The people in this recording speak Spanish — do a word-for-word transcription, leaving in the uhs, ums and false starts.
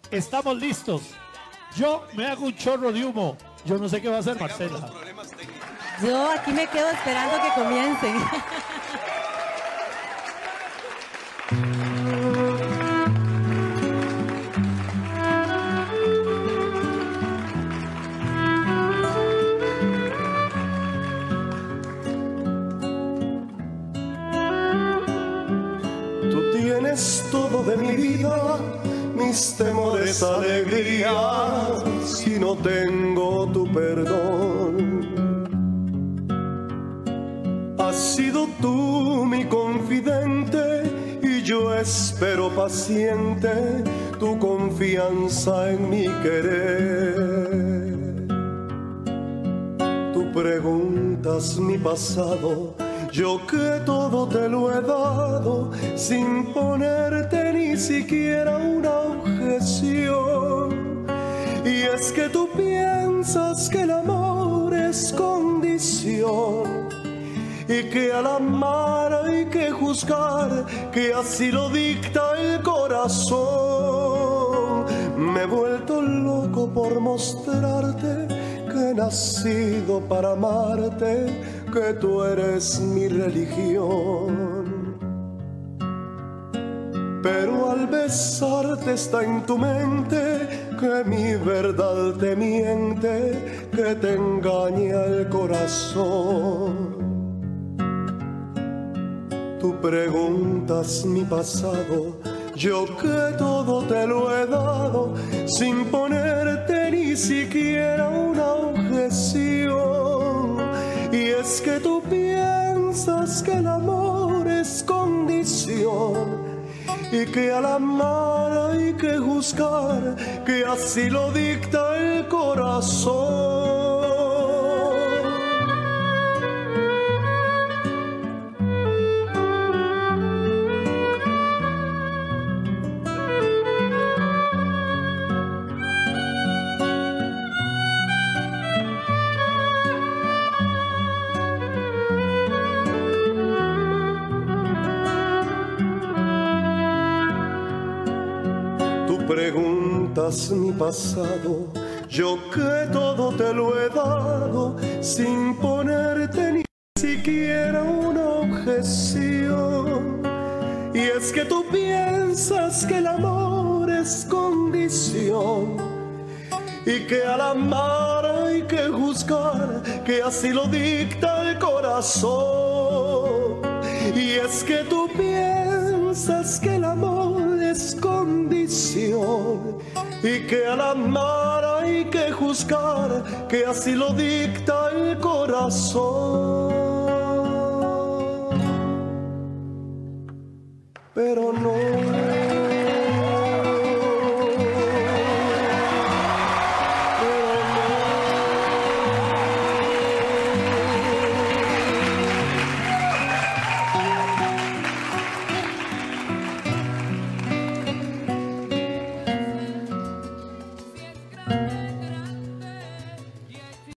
Estamos listos. Yo me hago un chorro de humo. Yo no sé qué va a hacer Marcela. Yo aquí me quedo esperando que comiencen. Tú tienes todo de mi vida, mis temores, alegrías, si no tengo tu perdón. Has sido tú mi confidente y yo espero paciente tu confianza en mi querer. Tú preguntas mi pasado, yo que todo te lo he dado sin ponerte ni siquiera una objeción. Y es que tú piensas que el amor es condición y que al amar hay que juzgar, que así lo dicta el corazón. Me he vuelto loco por mostrarte que he nacido para amarte, que tú eres mi religión. Pero al besarte está en tu mente que mi verdad te miente, que te engaña el corazón. Tú preguntas mi pasado, yo que todo te lo he dado sin ponerte ni siquiera una objeción. Y es que tú piensas que el amor es condición y que al amar hay que juzgar, que así lo dicta el corazón. Preguntas mi pasado, yo que todo te lo he dado sin ponerte ni siquiera una objeción. Y es que tú piensas que el amor es condición y que al amar hay que juzgar, que así lo dicta el corazón. Y es que tú piensas que el amor es condición y que al amar hay que juzgar, que así lo dicta el corazón.